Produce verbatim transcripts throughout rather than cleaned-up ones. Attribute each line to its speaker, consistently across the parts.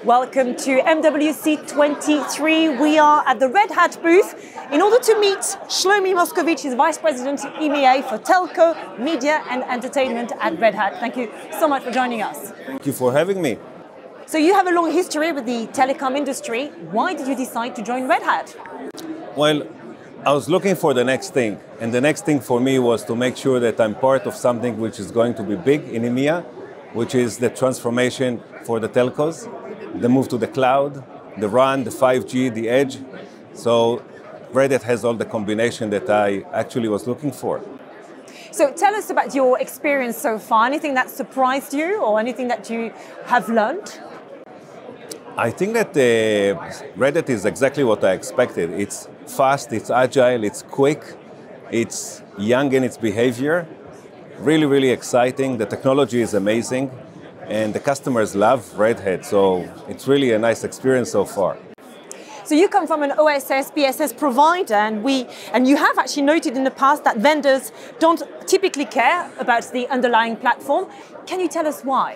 Speaker 1: Welcome to M W C twenty-three. We are at the Red Hat booth in order to meet Shlomi Moscovich, is Vice President E M E A for Telco, Media and Entertainment at Red Hat. Thank you so much for joining us.
Speaker 2: Thank you for having me.
Speaker 1: So you have a long history with the telecom industry. Why did you decide to join Red Hat?
Speaker 2: Well, I was looking for the next thing. And the next thing for me was to make sure that I'm part of something which is going to be big in E M E A, which is the transformation for the telcos, the move to the cloud, the RAN, the five G, the edge. So Red Hat has all the combination that I actually was looking for.
Speaker 1: So tell us about your experience so far. Anything that surprised you or anything that you have learned?
Speaker 2: I think that uh, Red Hat is exactly what I expected. It's fast, it's agile, it's quick, it's young in its behavior. Really, really exciting. The technology is amazing, and the customers love Red Hat. So it's really a nice experience so far.
Speaker 1: So you come from an O S S, B S S provider, and we and you have actually noted in the past that vendors don't typically care about the underlying platform. Can you tell us why?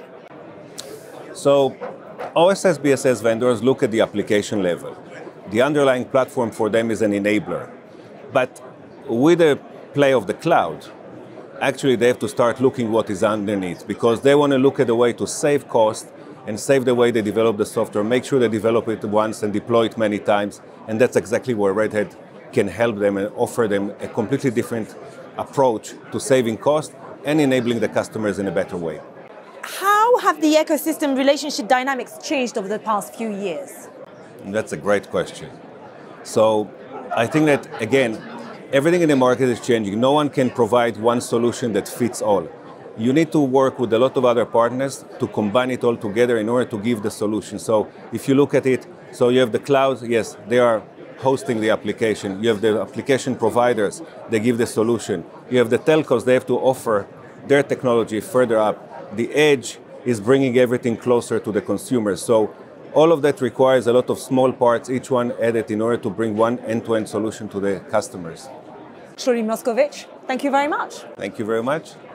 Speaker 2: So O S S, B S S vendors look at the application level. The underlying platform for them is an enabler. But with the play of the cloud, actually they have to start looking what is underneath, because they want to look at the way to save cost and save the way they develop the software, make sure they develop it once and deploy it many times. And that's exactly where Red Hat can help them and offer them a completely different approach to saving cost and enabling the customers in a better way.
Speaker 1: How have the ecosystem relationship dynamics changed over the past few years?
Speaker 2: That's a great question. So I think that, again, everything in the market is changing. No one can provide one solution that fits all. You need to work with a lot of other partners to combine it all together in order to give the solution. So if you look at it, so you have the clouds, yes, they are hosting the application. You have the application providers, they give the solution. You have the telcos, they have to offer their technology further up. The edge is bringing everything closer to the consumers. So all of that requires a lot of small parts, each one added in order to bring one end-to-end solution to the customers.
Speaker 1: Shlomi Moscovich, thank you very much.
Speaker 2: Thank you very much.